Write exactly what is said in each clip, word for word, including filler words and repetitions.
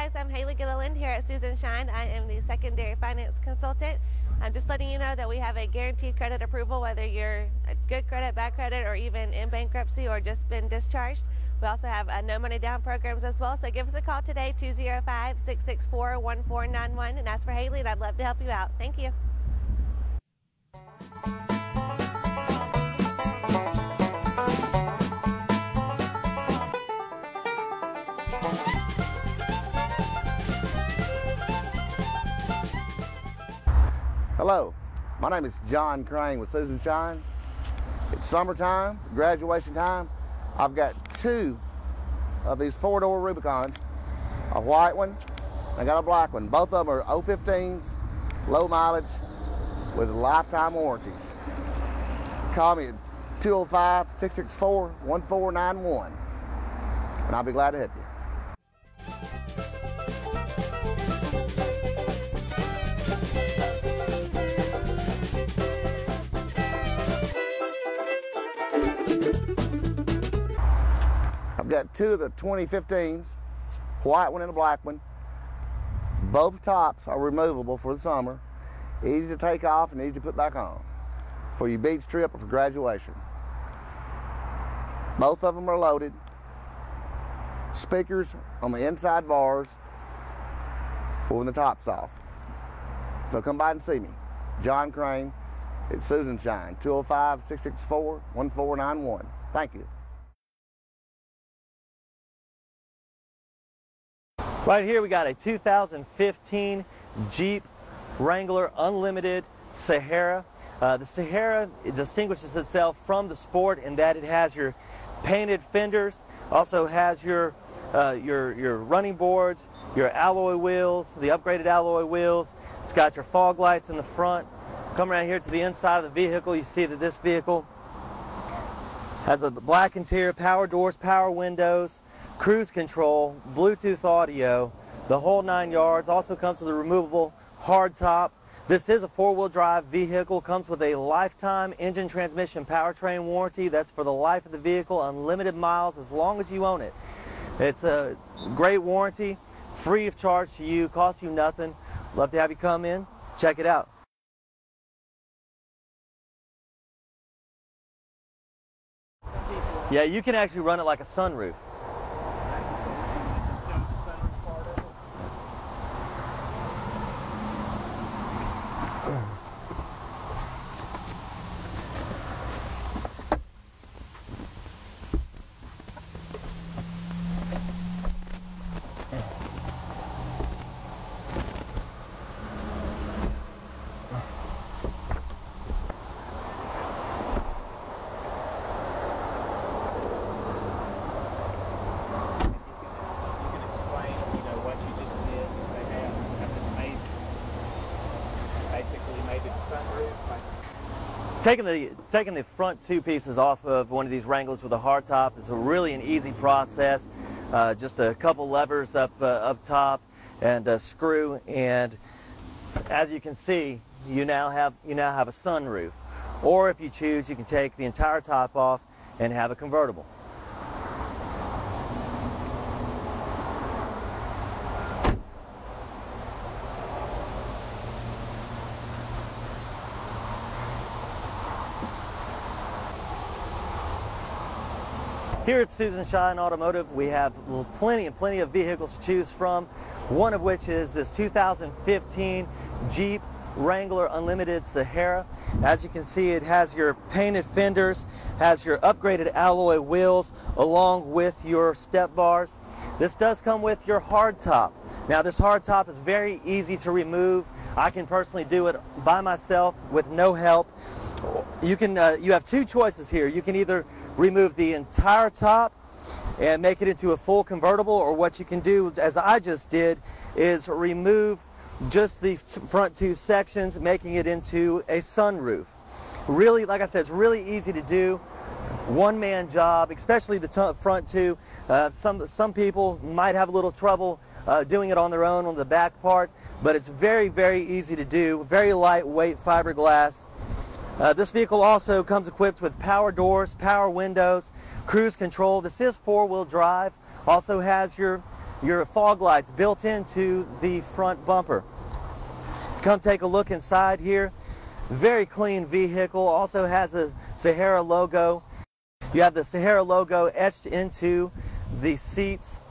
guys, I'm Haley Gilliland here at Susan Schein. I am the secondary finance consultant. I'm just letting you know that we have a guaranteed credit approval, whether you're a good credit, bad credit, or even in bankruptcy or just been discharged. We also have uh, no money down programs as well, so give us a call today, two oh five, six six four, one four nine one, and ask for Haley, and I'd love to help you out. Thank you. Hello, my name is John Crane with Susan Schein. It's summertime, graduation time. I've got two of these four-door Rubicons, a white one, I got a black one. Both of them are oh fifteens, low mileage, with lifetime warranties. Call me at two oh five, six six four, one four nine one, and I'll be glad to help you. I've got two of the twenty fifteens, white one and a black one. Both tops are removable for the summer. Easy to take off and easy to put back on for your beach trip or for graduation. Both of them are loaded. Speakers on the inside bars for when the top's off. So come by and see me. John Crane at Susan Schein, two oh five, six six four, one four nine one. Thank you. Right here we got a two thousand fifteen Jeep Wrangler Unlimited Sahara. Uh, the Sahara distinguishes itself from the Sport in that it has your painted fenders, also has your, uh, your, your running boards, your alloy wheels, the upgraded alloy wheels. It's got your fog lights in the front. Come around here to the inside of the vehicle, you see that this vehicle has a black interior, power doors, power windows, cruise control, Bluetooth audio, the whole nine yards. Also comes with a removable hard top. This is a four-wheel drive vehicle, comes with a lifetime engine, transmission, powertrain warranty. That's for the life of the vehicle, unlimited miles as long as you own it. It's a great warranty, free of charge to you, costs you nothing. Love to have you come in, check it out. Yeah, you can actually run it like a sunroof. Taking the, taking the front two pieces off of one of these Wranglers with a hard top is a really an easy process. Uh, just a couple levers up, uh, up top and a screw, and as you can see, you now have, you now have a sunroof. Or if you choose, you can take the entire top off and have a convertible. Here at Susan Schein Automotive, we have plenty and plenty of vehicles to choose from, one of which is this two thousand fifteen Jeep Wrangler Unlimited Sahara. As you can see, it has your painted fenders, has your upgraded alloy wheels, along with your step bars. This does come with your hard top. Now, this hard top is very easy to remove. I can personally do it by myself with no help. You can, uh, you have two choices here. You can either remove the entire top and make it into a full convertible, or what you can do, as I just did, is remove just the front two sections, making it into a sunroof. Really, like I said, it's really easy to do. One-man job, especially the front two. Uh, some, some people might have a little trouble uh, doing it on their own on the back part, but it's very, very easy to do. Very lightweight fiberglass. Uh, this vehicle also comes equipped with power doors, power windows, cruise control. This is four-wheel drive. Also has your your fog lights built into the front bumper. Come take a look inside here. Very clean vehicle, also has a Sahara logo. You have the Sahara logo etched into the seats.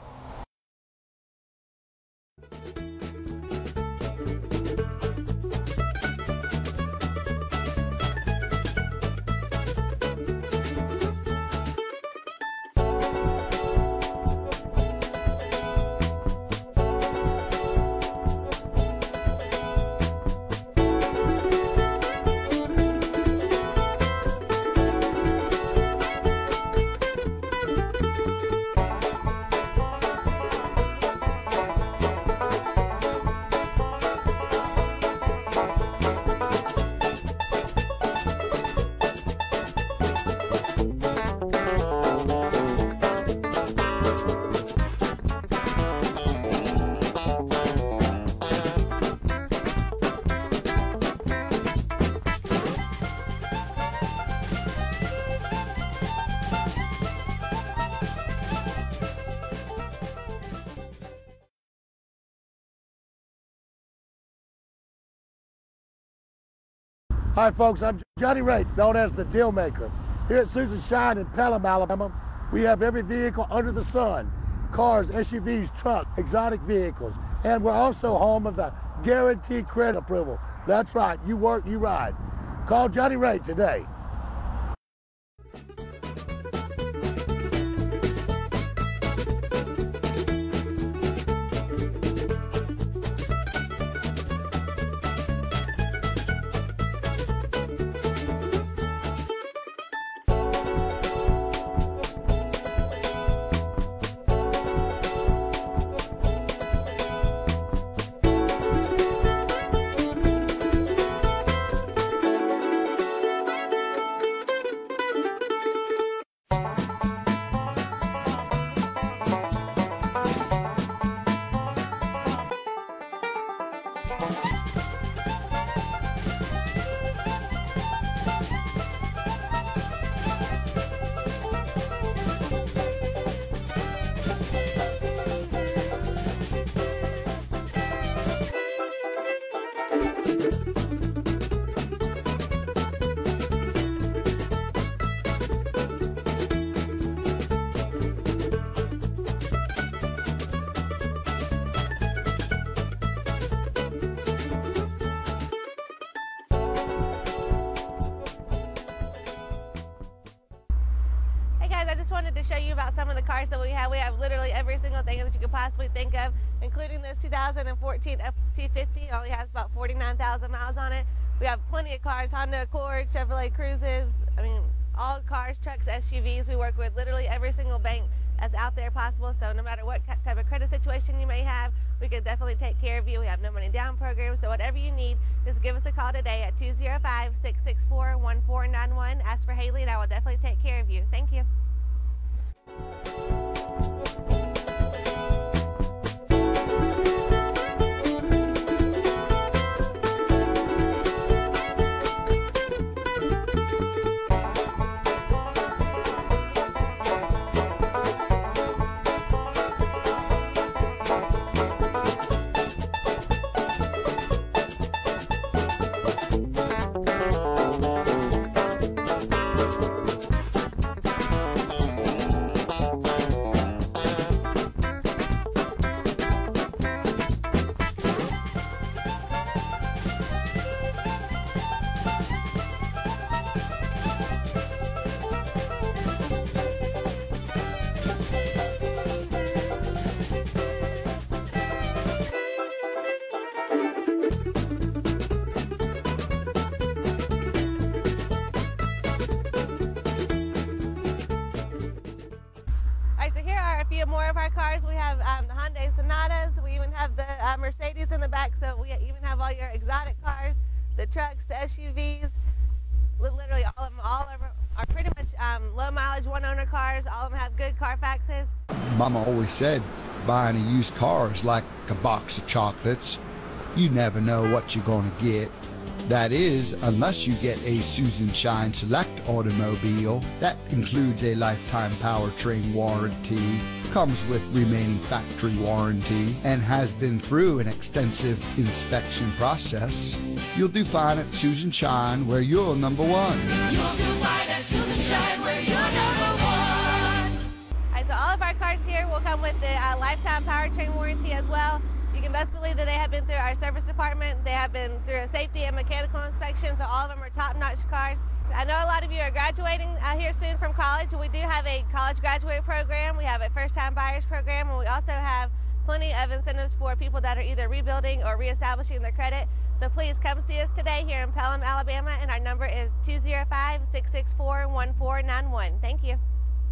Hi folks, I'm Johnny Ray, known as the Deal Maker. Here at Susan Schein in Pelham, Alabama, we have every vehicle under the sun. Cars, S U Vs, trucks, exotic vehicles. And we're also home of the guaranteed credit approval. That's right, you work, you ride. Call Johnny Ray today. I just wanted to show you about some of the cars that we have. We have literally every single thing that you could possibly think of, including this two thousand fourteen F two fifty. It only has about forty-nine thousand miles on it. We have plenty of cars, Honda Accord, Chevrolet Cruises, I mean, all cars, trucks, S U Vs. We work with literally every single bank that's out there possible, so no matter what type of credit situation you may have, we can definitely take care of you. We have no money down programs, so whatever you need, just give us a call today at two oh five, six six four, one four nine one. Ask for Haley and I will definitely take care of you. Thank you. Few more of our cars. We have um, the Hyundai Sonatas. We even have the uh, Mercedes in the back. So we even have all your exotic cars, the trucks, the S U Vs. Literally all of them, all of them are pretty much um, low mileage, one owner cars. All of them have good Carfaxes. Mama always said buying a used car is like a box of chocolates. You never know what you're going to get. That is, unless you get a Susan Schein Select automobile. That includes a lifetime powertrain warranty, comes with remaining factory warranty, and has been through an extensive inspection process. You'll do fine at Susan Schein, where you're number one. You'll do fine at Susan Schein, where you're number one. All right, so all of our cars here will come with the uh, lifetime powertrain warranty as well. You can best believe that they have been through our service department. They have been through a safety and mechanical inspection, so all of them are top-notch cars. I know a lot of you are graduating uh, here soon from college. We do have a college graduate program. We have a first-time buyers program, and we also have plenty of incentives for people that are either rebuilding or reestablishing their credit. So please come see us today here in Pelham, Alabama, and our number is two oh five, six six four, one four nine one. Thank you.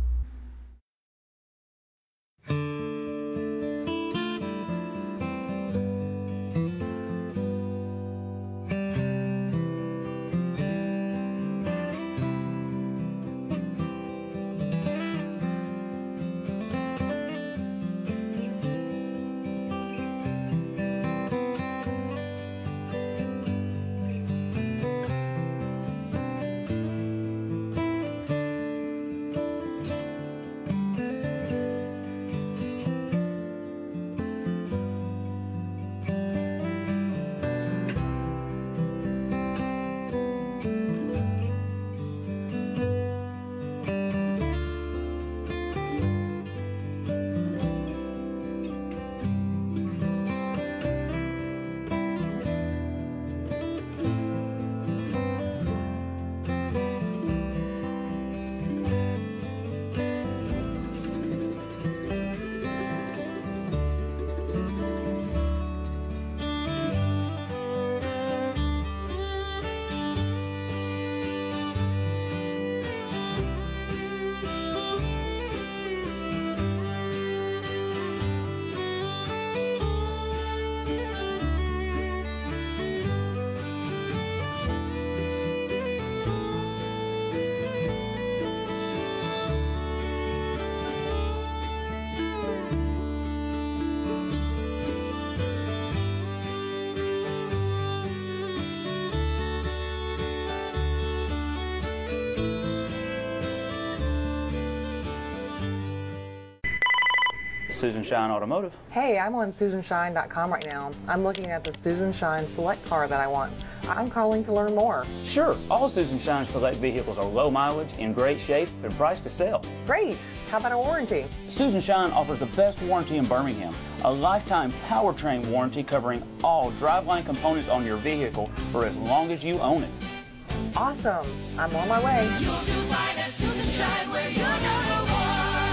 Susan Schein Automotive. Hey, I'm on Susan Schein dot com right now. I'm looking at the Susan Schein Select car that I want. I'm calling to learn more. Sure, all Susan Schein Select vehicles are low mileage, in great shape, and priced to sell. Great! How about a warranty? Susan Schein offers the best warranty in Birmingham, a lifetime powertrain warranty covering all driveline components on your vehicle for as long as you own it. Awesome! I'm on my way. You'll do fine at Susan Schein, where you're number one.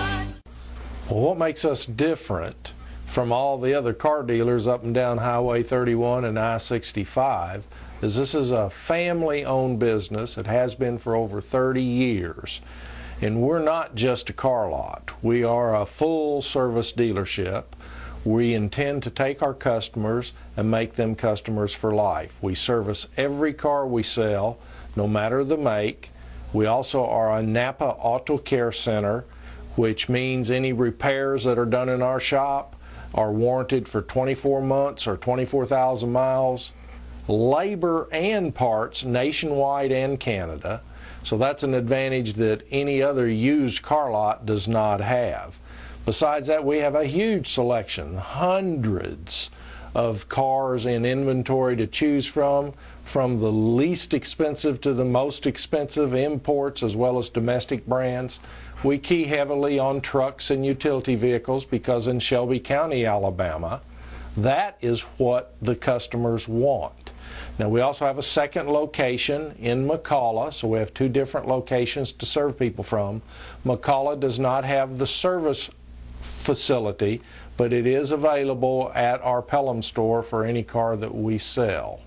Well, what makes us different from all the other car dealers up and down Highway thirty-one and I sixty-five is this is a family-owned business. It has been for over thirty years. And we're not just a car lot. We are a full-service dealership. We intend to take our customers and make them customers for life. We service every car we sell, no matter the make. We also are a Napa Auto Care Center, which means any repairs that are done in our shop are warranted for twenty-four months or twenty-four thousand miles. Labor and parts nationwide and Canada. So that's an advantage that any other used car lot does not have. Besides that, we have a huge selection, hundreds of cars in inventory to choose from, from the least expensive to the most expensive, imports as well as domestic brands. We key heavily on trucks and utility vehicles because in Shelby County, Alabama, that is what the customers want. Now, we also have a second location in McCalla, so we have two different locations to serve people from. McCalla does not have the service facility, but it is available at our Pelham store for any car that we sell.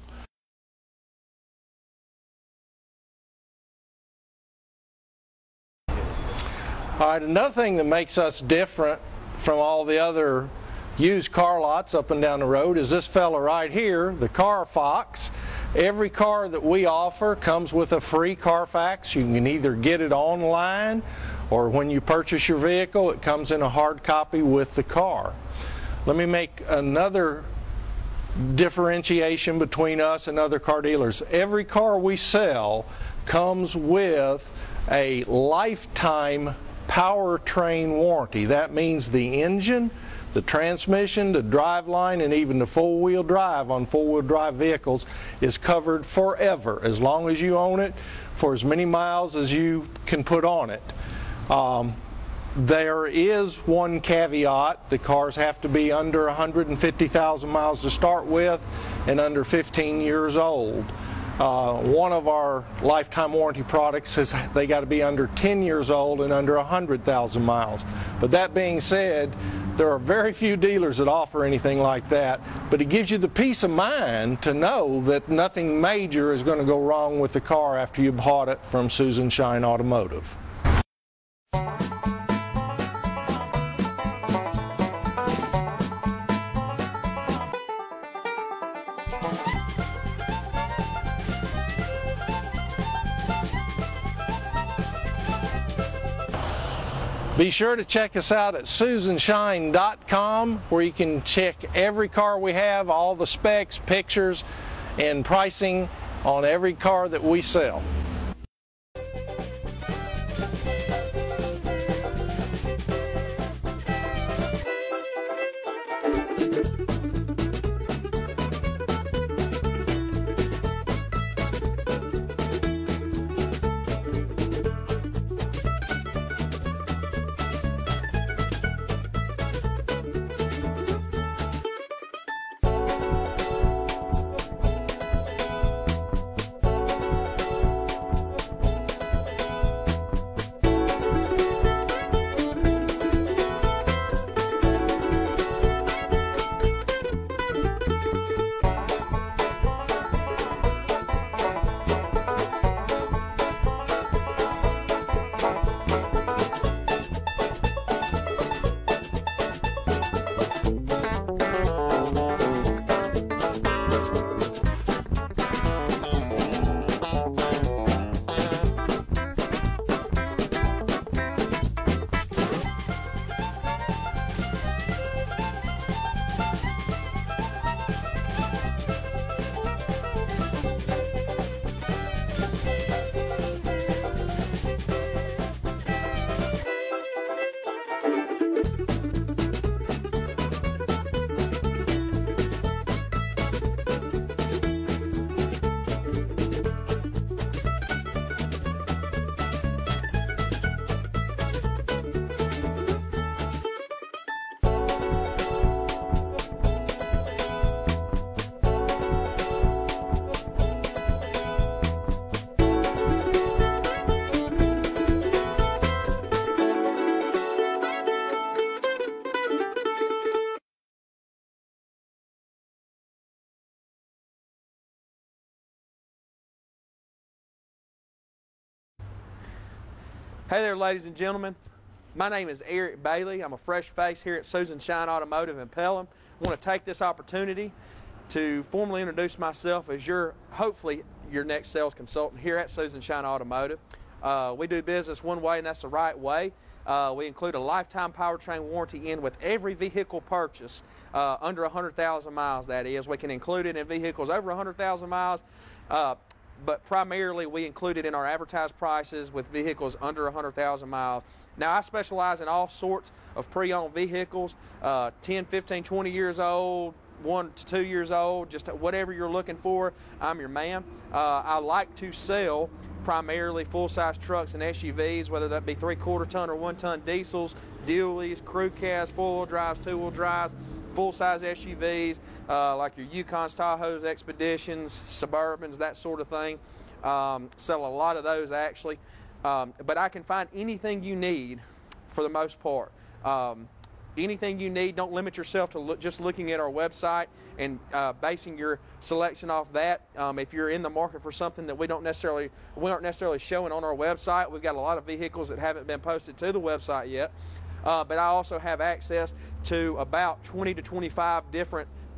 All right, another thing that makes us different from all the other used car lots up and down the road is this fella right here, the Car Fox. Every car that we offer comes with a free Carfax. You can either get it online or when you purchase your vehicle, it comes in a hard copy with the car. Let me make another differentiation between us and other car dealers. Every car we sell comes with a lifetime powertrain warranty. That means the engine, the transmission, the driveline, and even the four-wheel drive on four-wheel drive vehicles is covered forever, as long as you own it, for as many miles as you can put on it. Um, there is one caveat: the cars have to be under one hundred fifty thousand miles to start with and under fifteen years old. Uh, one of our lifetime warranty products says they got to be under ten years old and under one hundred thousand miles. But that being said, there are very few dealers that offer anything like that, but it gives you the peace of mind to know that nothing major is going to go wrong with the car after you bought it from Susan Schein Automotive. Be sure to check us out at Susan Schein dot com, where you can check every car we have, all the specs, pictures, and pricing on every car that we sell. Hey there, ladies and gentlemen. My name is Eric Bailey. I'm a fresh face here at Susan Schein Automotive in Pelham. I want to take this opportunity to formally introduce myself as your, hopefully, your next sales consultant here at Susan Schein Automotive. Uh, we do business one way, and that's the right way. Uh, we include a lifetime powertrain warranty in with every vehicle purchase uh, under one hundred thousand miles, that is. We can include it in vehicles over one hundred thousand miles. Uh, but primarily we include it in our advertised prices with vehicles under one hundred thousand miles. Now, I specialize in all sorts of pre-owned vehicles, uh, ten, fifteen, twenty years old, one to two years old, just whatever you're looking for, I'm your man. Uh, I like to sell primarily full-size trucks and S U Vs, whether that be three-quarter ton or one-ton diesels, dualies, crew cabs, four-wheel drives, two-wheel drives, full-size S U Vs, uh, like your Yukons, Tahoes, Expeditions, Suburbans, that sort of thing. Um, sell a lot of those, actually. Um, but I can find anything you need for the most part. Um, anything you need, don't limit yourself to look, just looking at our website and uh, basing your selection off that. Um, if you're in the market for something that we don't necessarily, we aren't necessarily showing on our website, we've got a lot of vehicles that haven't been posted to the website yet. Uh, but I also have access to about twenty to twenty-five different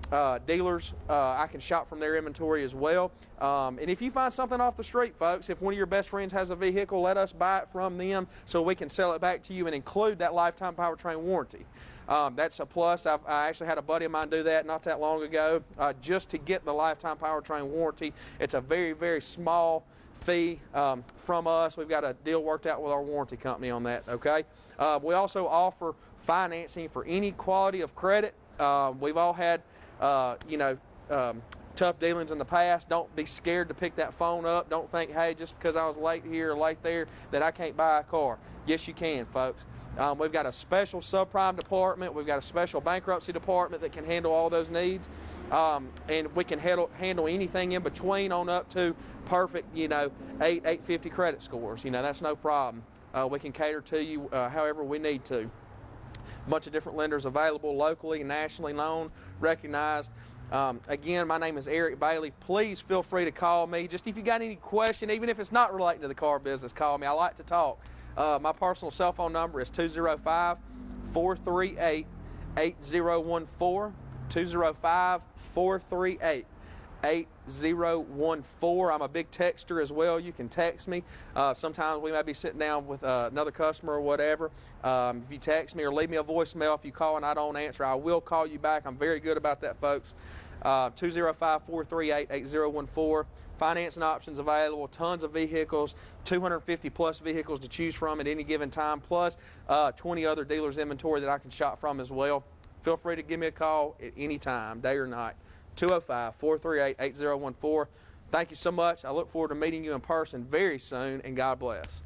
uh, dealers, uh, I can shop from their inventory as well. Um, and if you find something off the street, folks, if one of your best friends has a vehicle, let us buy it from them so we can sell it back to you and include that lifetime powertrain warranty. Um, that's a plus. I've, I actually had a buddy of mine do that not that long ago, uh, just to get the lifetime powertrain warranty. It's a very, very small fee um, from us. We've got a deal worked out with our warranty company on that, okay? Uh, we also offer financing for any quality of credit. Um, we've all had, uh, you know, um, tough dealings in the past. Don't be scared to pick that phone up. Don't think, hey, just because I was late here or late there that I can't buy a car. Yes, you can, folks. Um, we've got a special subprime department. We've got a special bankruptcy department that can handle all those needs. Um, and we can handle, handle anything in between on up to perfect, you know, eight, eight fifty credit scores. You know, that's no problem. Uh, we can cater to you uh, however we need to. A bunch of different lenders available locally and nationally known, recognized. Um, again, my name is Eric Bailey. Please feel free to call me. Just if you got any question, even if it's not relating to the car business, call me. I like to talk. Uh, my personal cell phone number is two oh five, four three eight, eight oh one four, two oh five, four three eight, eight oh one four. I'm a big texter as well. You can text me. Uh, sometimes we may be sitting down with uh, another customer or whatever. Um, if you text me or leave me a voicemail, if you call and I don't answer, I will call you back. I'm very good about that, folks. Uh, two oh five, four three eight, eight oh one four. Financing options available, tons of vehicles, two hundred fifty plus vehicles to choose from at any given time, plus uh, twenty other dealers' inventory that I can shop from as well. Feel free to give me a call at any time, day or night. two oh five, four three eight, eight oh one four. Thank you so much. I look forward to meeting you in person very soon, and God bless.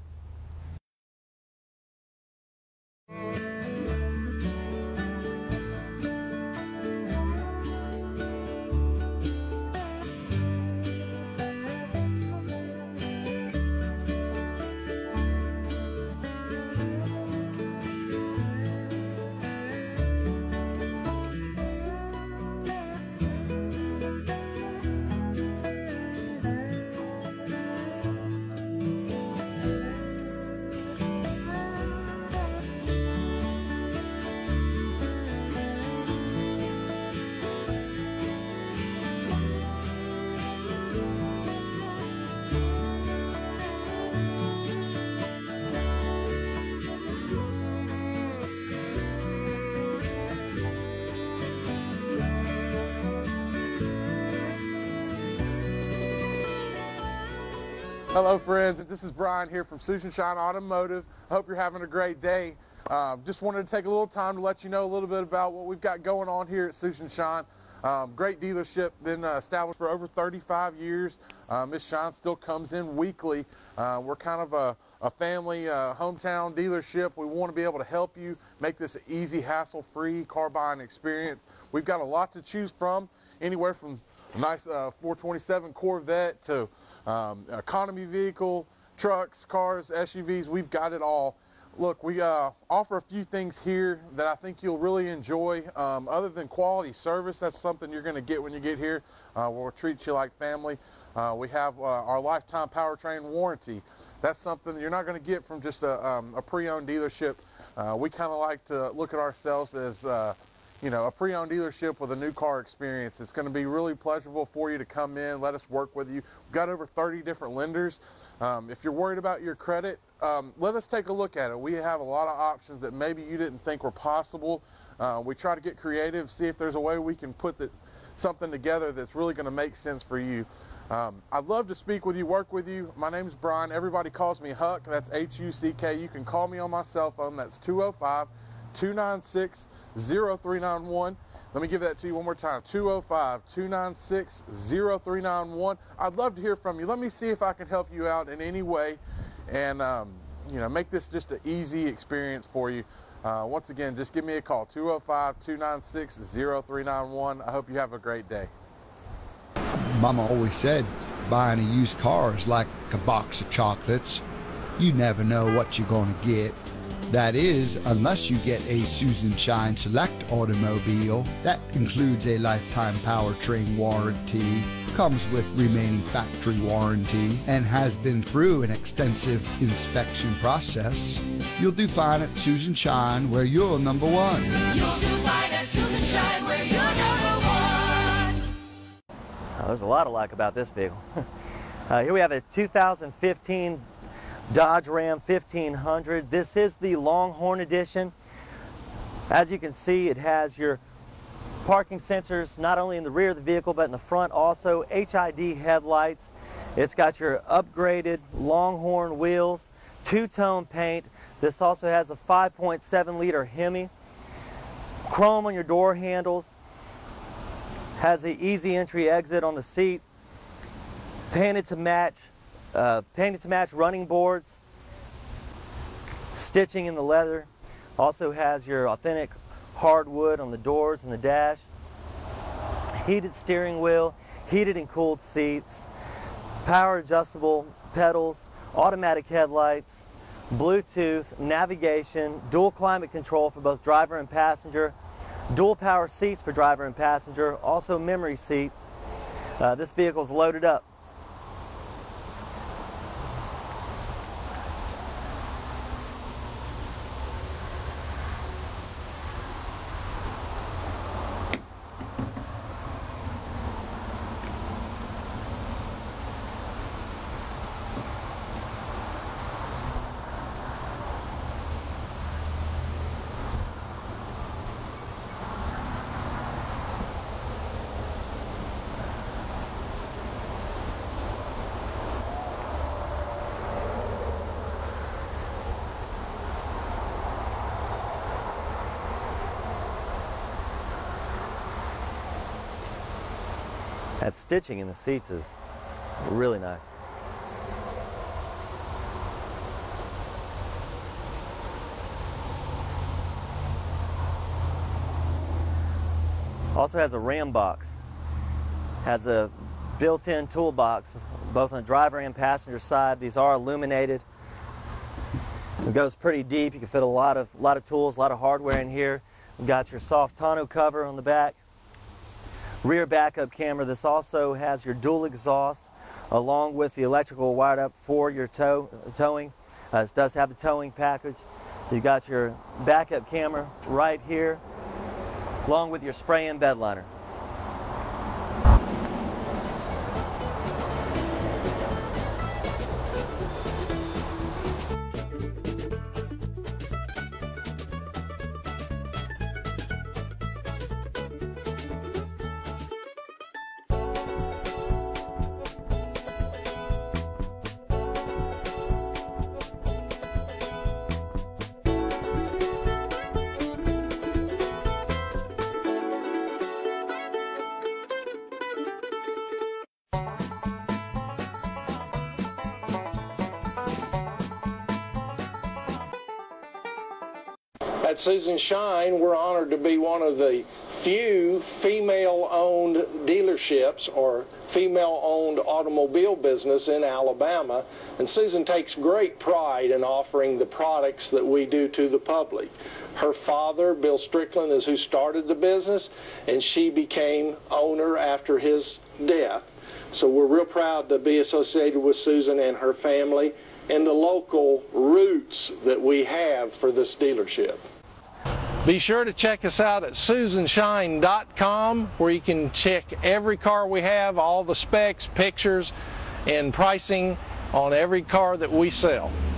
Hello friends, this is Brian here from Susan Schein Automotive. I hope you're having a great day. Uh, just wanted to take a little time to let you know a little bit about what we've got going on here at Susan Schein. Um, great dealership, been uh, established for over thirty-five years. Uh, Miss Schein still comes in weekly. Uh, we're kind of a, a family uh, hometown dealership. We want to be able to help you make this an easy, hassle-free car buying experience. We've got a lot to choose from, anywhere from a nice uh, four twenty-seven Corvette to um, economy vehicle, trucks, cars, S U Vs. We've got it all. Look, we uh, offer a few things here that I think you'll really enjoy. Um, other than quality service, that's something you're going to get when you get here. Uh, we'll treat you like family. Uh, we have uh, our lifetime powertrain warranty. That's something you're not going to get from just a, um, a pre-owned dealership. Uh, we kind of like to look at ourselves as uh, you know, a pre-owned dealership with a new car experience. It's going to be really pleasurable for you to come in, let us work with you. We've got over thirty different lenders. Um, if you're worried about your credit, um, let us take a look at it. We have a lot of options that maybe you didn't think were possible. Uh, we try to get creative, see if there's a way we can put the, something together that's really going to make sense for you. Um, I'd love to speak with you, work with you. My name is Brian. Everybody calls me Huck. That's H U C K. You can call me on my cell phone. That's two oh five, two nine six, oh three nine one. Let me give that to you one more time. two oh five, two nine six, oh three nine one. I'd love to hear from you. Let me see if I can help you out in any way and um, you know, make this just an easy experience for you. Uh, once again, just give me a call, two oh five, two nine six, oh three nine one. I hope you have a great day. Mama always said buying a used car is like a box of chocolates. You never know what you're going to get. That is, unless you get a Susan Schein Select automobile. That includes a lifetime powertrain warranty, comes with remaining factory warranty, and has been through an extensive inspection process. You'll do fine at Susan Schein, where you're number one. You'll do fine at Susan Schein, where you're number one. Oh, there's a lot to like about this vehicle. uh, here we have a two thousand fifteen Dodge Ram fifteen hundred. This is the Longhorn edition. As you can see, it has your parking sensors not only in the rear of the vehicle but in the front also. H I D headlights. It's got your upgraded Longhorn wheels, two-tone paint. This also has a five point seven liter Hemi. Chrome on your door handles. Has the easy entry exit on the seat. Painted to match, uh, painted to match running boards. Stitching in the leather. Also has your authentic hardwood on the doors and the dash. Heated steering wheel, heated and cooled seats, power adjustable pedals, automatic headlights, Bluetooth, navigation, dual climate control for both driver and passenger, dual power seats for driver and passenger, also memory seats. Uh, this vehicle is loaded up. That stitching in the seats is really nice. Also has a RAM box. Has a built-in toolbox, both on the driver and passenger side. These are illuminated. It goes pretty deep. You can fit a lot of, lot of tools, a lot of hardware in here. We've got your soft tonneau cover on the back. Rear backup camera. This also has your dual exhaust along with the electrical wired up for your tow, towing. Uh, this does have the towing package. You've got your backup camera right here along with your spray-in bed liner. At Susan Schein, we're honored to be one of the few female-owned dealerships or female-owned automobile business in Alabama, and Susan takes great pride in offering the products that we do to the public. Her father, Bill Strickland, is who started the business, and she became owner after his death. So we're real proud to be associated with Susan and her family and the local roots that we have for this dealership. Be sure to check us out at Susan Schein dot com, where you can check every car we have, all the specs, pictures, and pricing on every car that we sell.